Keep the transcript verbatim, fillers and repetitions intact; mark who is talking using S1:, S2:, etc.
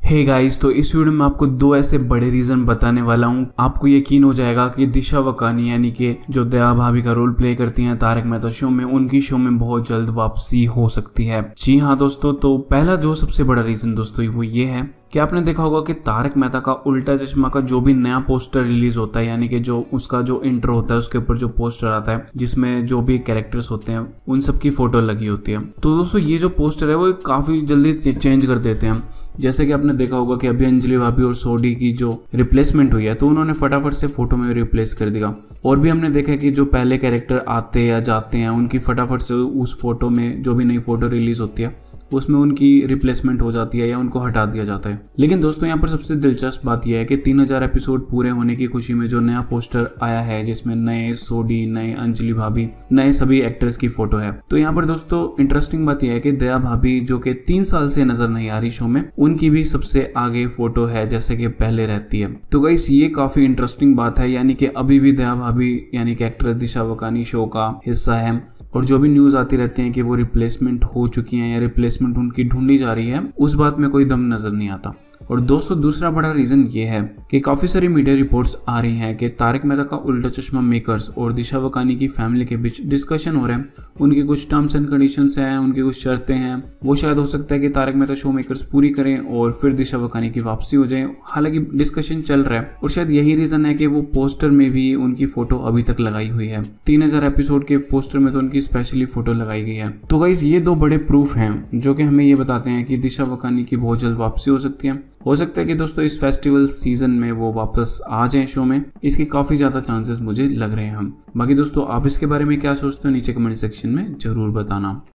S1: Hey guys, तो इस video में आपको दो ऐसे बड़े रीजन बताने वाला हूँ। आपको यकीन हो जाएगा कि दिशा वकानी यानी कि जो दया भाभी का रोल प्ले करती हैं तारक मेहता शो में, उनकी शो में बहुत जल्द वापसी हो सकती है। जी हाँ दोस्तों, तो पहला जो सबसे बड़ा रीजन दोस्तों वो ये है कि आपने देखा होगा कि तारक मेहता का उल्टा चश्मा का जो भी नया पोस्टर रिलीज होता है, यानी कि जो उसका जो इंट्रो होता है उसके ऊपर जो पोस्टर आता है जिसमें जो भी कैरेक्टर्स होते हैं उन सब की फोटो लगी होती है। तो दोस्तों ये जो पोस्टर है वो काफी जल्दी चेंज कर देते हैं। जैसे कि आपने देखा होगा कि अभी अंजलि भाभी और सोडी की जो रिप्लेसमेंट हुई है तो उन्होंने फटाफट से फोटो में रिप्लेस कर दिया। और भी हमने देखा है कि जो पहले कैरेक्टर आते या जाते हैं उनकी फटाफट से उस फोटो में जो भी नई फोटो रिलीज होती है उसमें उनकी रिप्लेसमेंट हो जाती है या उनको हटा दिया जाता है। लेकिन दोस्तों यहाँ पर सबसे दिलचस्प बात यह है कि तीन हज़ार एपिसोड पूरे होने की खुशी में जो नया पोस्टर आया है जिसमें नए सोडी, नए अंजलि भाभी, नए सभी एक्टर्स की फोटो है। तो यहाँ पर दोस्तों इंटरेस्टिंग बात यह है कि दया भाभी जो कि तीन साल से नजर नहीं आ रही शो में, उनकी भी सबसे आगे फोटो है जैसे कि पहले रहती है। तो गाइस ये काफी इंटरेस्टिंग बात है, यानी कि अभी भी दया भाभी यानी कि एक्ट्रेस दिशा वकानी शो का हिस्सा है। और जो भी न्यूज आती रहती है कि वो रिप्लेसमेंट हो चुकी हैं या रिप्लेसमेंट उनकी ढूंढी जा रही है, उस बात में कोई दम नजर नहीं आता। और दोस्तों दूसरा बड़ा रीजन ये है कि काफी सारी मीडिया रिपोर्ट्स आ रही हैं कि तारक मेहता का उल्टा चश्मा मेकर्स और दिशा वकानी की फैमिली के बीच डिस्कशन हो रहे हैं। उनकी कुछ टर्म्स एंड कंडीशंस हैं, उनकी कुछ शर्तें हैं। वो शायद हो सकता है कि तारक मेहता शो मेकर्स पूरी करें और फिर दिशा वकानी की वापसी हो जाए। हालांकि डिस्कशन चल रहा है और शायद यही रीजन है कि वो पोस्टर में भी उनकी फोटो अभी तक लगाई हुई है। तीन हजार एपिसोड के पोस्टर में तो उनकी स्पेशली फोटो लगाई गई है। तो गाइस ये दो बड़े प्रूफ हैं जो कि हमें ये बताते हैं कि दिशा वकानी की बहुत जल्द वापसी हो सकती है। हो सकता है कि दोस्तों इस फेस्टिवल सीजन में वो वापस आ जाएं शो में, इसके काफी ज्यादा चांसेस मुझे लग रहे हैं। बाकी दोस्तों आप इसके बारे में क्या सोचते हो नीचे कमेंट सेक्शन में जरूर बताना।